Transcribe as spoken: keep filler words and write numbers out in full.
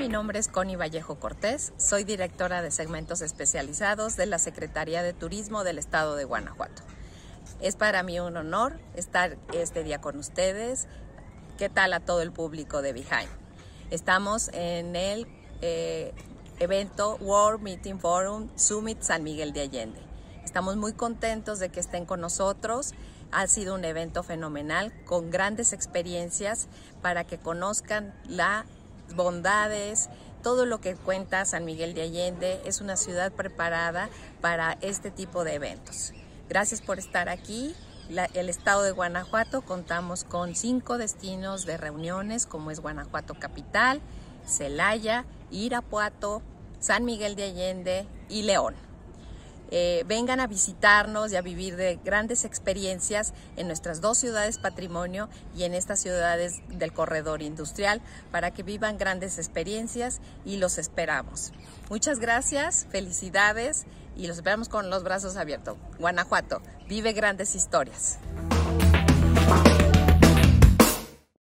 mi nombre es Connie Vallejo Cortés, soy directora de segmentos especializados de la Secretaría de Turismo del Estado de Guanajuato. Es para mí un honor estar este día con ustedes. ¿Qué tal a todo el público de Behind? Estamos en el eh, evento World Meeting Forum Summit San Miguel de Allende. Estamos muy contentos de que estén con nosotros. Ha sido un evento fenomenal con grandes experiencias para que conozcan las bondades, todo lo que cuenta San Miguel de Allende. Es una ciudad preparada para este tipo de eventos. Gracias por estar aquí. La, el estado de Guanajuato contamos con cinco destinos de reuniones, como es Guanajuato Capital, Celaya, Irapuato, San Miguel de Allende y León. Eh, vengan a visitarnos y a vivir de grandes experiencias en nuestras dos ciudades patrimonio y en estas ciudades del corredor industrial para que vivan grandes experiencias, y los esperamos. Muchas gracias, felicidades y los esperamos con los brazos abiertos. Guanajuato, vive grandes historias.